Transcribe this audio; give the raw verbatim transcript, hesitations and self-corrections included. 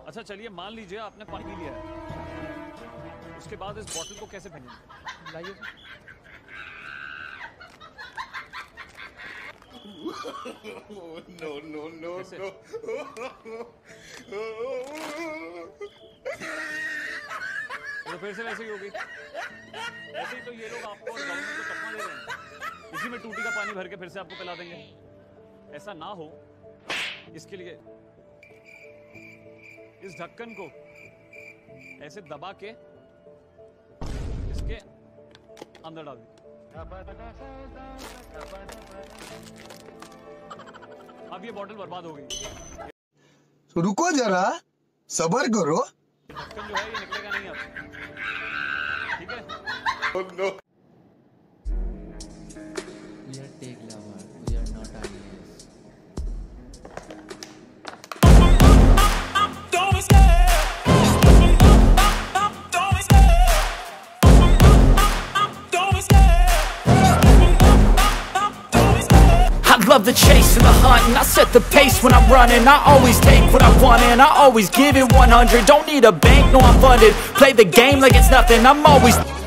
अच्छा चलिए मान लीजिए आपने पानी पी लिया है, उसके बाद इस बोतल को कैसे फेंकेंगे? लाइए। No no no no. तो फिर से वैसे ही होगी। ऐसे ही तो ये लोग आपको और गवर्नमेंट को चकमा दे रहे हैं, इसी में टूटी का पानी भर के फिर से आपको पिला देंगे। ऐसा ना हो इसके लिए इस ढक्कन को ऐसे दबा के इसके अंदर डाल दीजिए। अब ये बॉटल बर्बाद हो गई। रुको जरा, सब्र करो। ढक्कन जो है ये निकलेगा नहीं अब, ठीक है? Oh, no. We are tech lovers. We are not ideas. I love the chase and the hunt, and I set the pace when I'm running. I always take what I want and I always give it one hundred. Don't need a bank, no I'm funded. Play the game like it's nothing, I'm always